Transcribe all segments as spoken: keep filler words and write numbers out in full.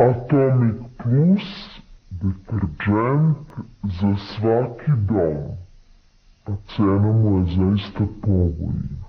Atomic Plus, deterđent za svaki dom, a cena mu je zaista povoljna.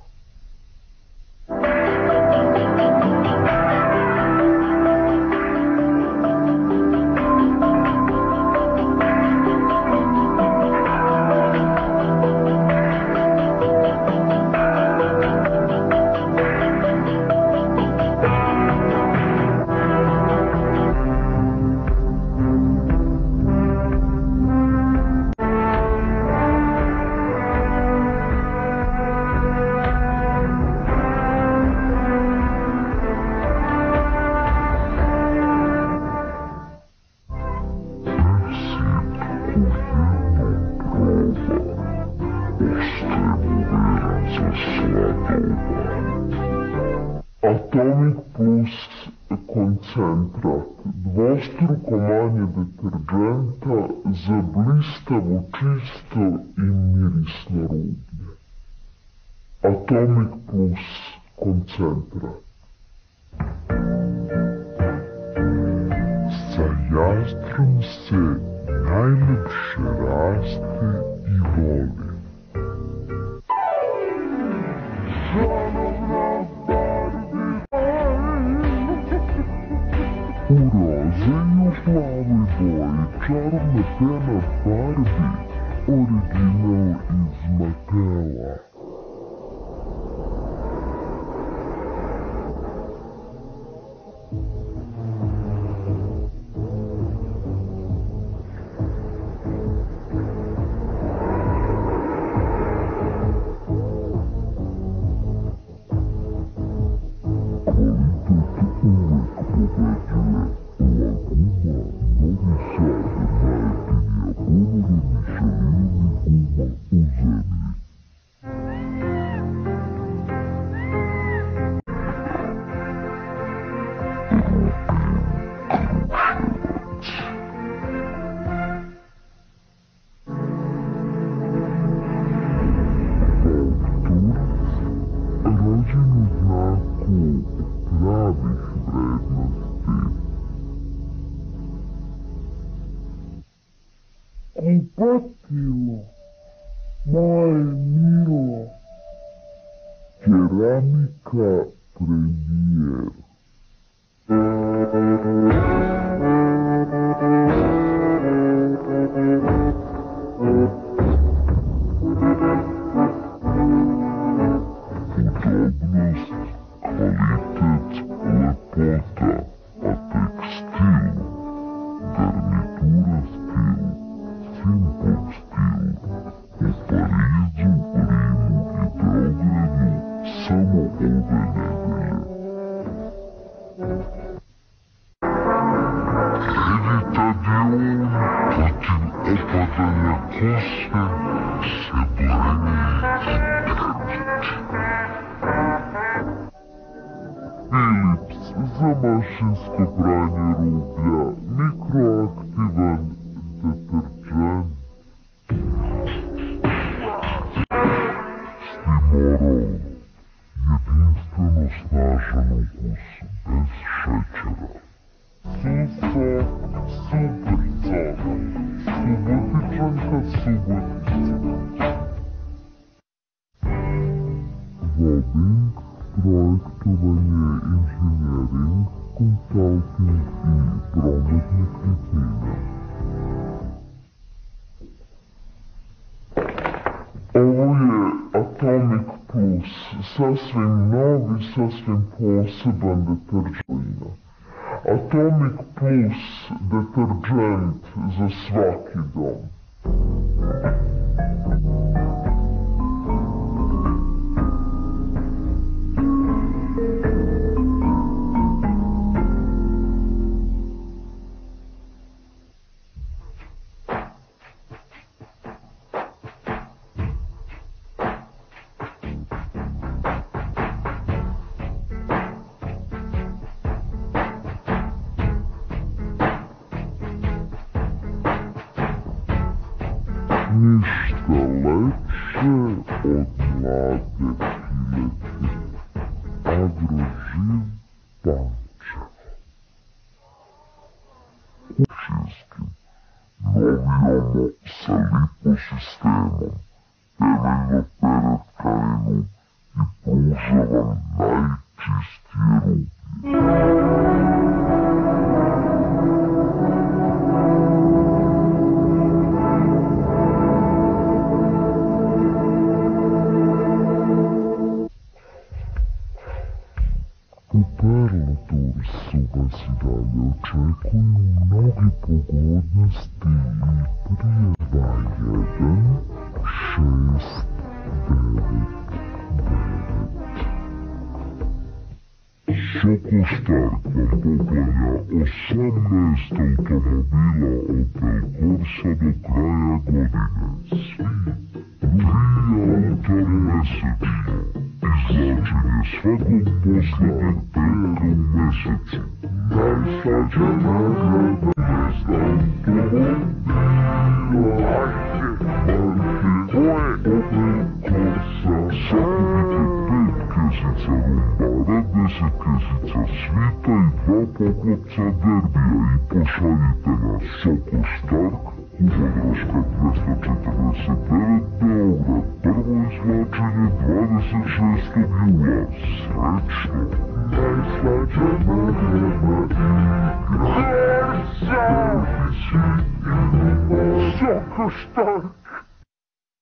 Atomic Plus koncentrat, dvostruko manje deterđenta za blistavo, čisto i mirisno rublje. Atomic Plus koncentrat. Sa jastrom se najlepše raste i voli. U roze i u plavoj boji čarobna pena Barbie, original iz Matela. Kupatilo, moje milo, keramika premijer. Udobnost, kvalitet, lepota, a tekstil, garnitura stil, simple stil, u Parizu, Rimu i Beogradu samo ove nedelje. Evitadion protiv opadanja kose, seboreni Philips za mašinsko pranje rublja, mikroaktivan deterđent. Stimorol, jedinstveno snažan ukus, bez šećera. Suso, super sok, subotičanka Subotica. Vobbing, projektovanje, inženjering, konsulting i promet nekretnina. Ovo je Atomic Plus, sasvim novi, sasvim poseban deterđent. Atomic Plus, deterđent za svaki dom. Ništa lepše od mlade piletine. Agroživ Pančevo. sistemom. Temeljno pere tkaninu i pruža vam najčistije ruke. U Perlotursu vas i dalje očekuju mnogi pogodnosti i prijeva jedan, šest, devet, devet. Sokostark vam poklanja osamnaest automobila Opel Corsa do kraja godine. Svi tri auta mesečno. Izvlačenje svakog poslednjeg petka u mesecu. Najslađa nagrada mesta automobila. Marke Opel Corsa. Sakupite pet kesica rumbara, deset kesica svita i dva poklopca derbija i pošaljite na Sokostark, Kumodraška dvesta četrdeset devet, Beograd. Prvo izvlačenje dvadeset šestog jula. Srećno! Najslađa nagrada igra. Korsa! Servisi i rumbara. Sokostark!